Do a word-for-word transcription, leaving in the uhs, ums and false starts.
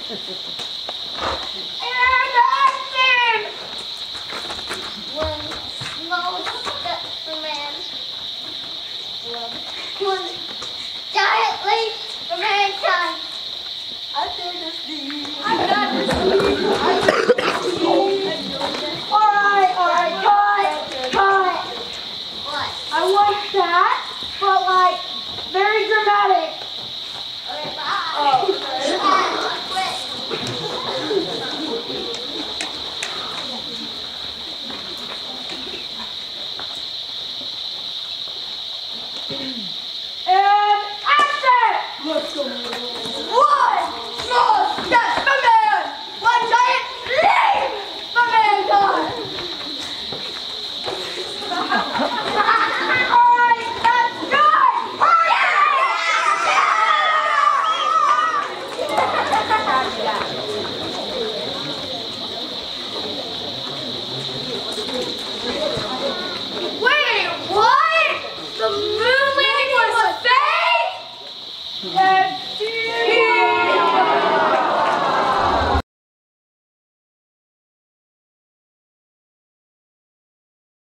And action! When snow steps for man, when giant leaps for mankind. I did the sea. I got the sea. I got the sea. All right, all right, cut, cut. What? I want that, but like very dramatic. Okay, bye. Oh. Quit. And action! Let's go. One small step for man, one giant leap for mankind. All right, that's good. Wait, what? The moon landing was fake? And